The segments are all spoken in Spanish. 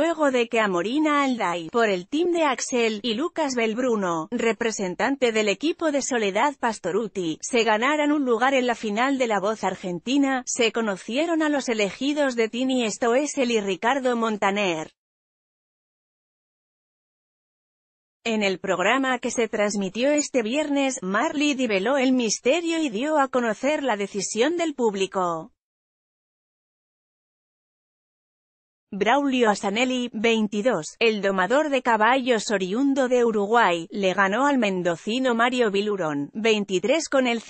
luego de que Amorina Alday, por el team de Axel, y Lucas Belbruno, representante del equipo de Soledad Pastorutti, se ganaran un lugar en la final de La Voz Argentina, se conocieron a los elegidos de Tini Stoessel y Ricardo Montaner. En el programa que se transmitió este viernes, Marley develó el misterio y dio a conocer la decisión del público. Braulio Asanelli, 22, el domador de caballos oriundo de Uruguay, le ganó al mendocino Mario Bilurón, 23 con el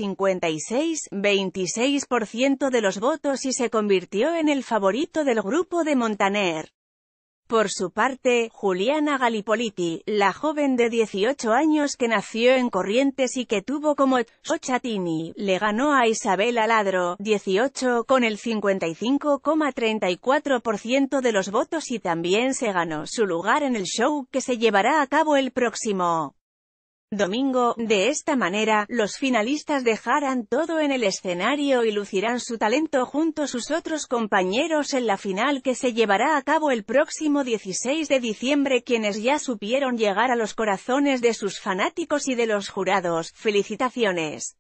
56,26% de los votos y se convirtió en el favorito del grupo de Montaner. Por su parte, Juliana Galipoliti, la joven de 18 años que nació en Corrientes y que tuvo como Tini, le ganó a Isabel Aladro, 18, con el 55,34% de los votos y también se ganó su lugar en el show que se llevará a cabo el próximo domingo. De esta manera, los finalistas dejarán todo en el escenario y lucirán su talento junto a sus otros compañeros en la final que se llevará a cabo el próximo 16 de diciembre, quienes ya supieron llegar a los corazones de sus fanáticos y de los jurados. ¡Felicitaciones!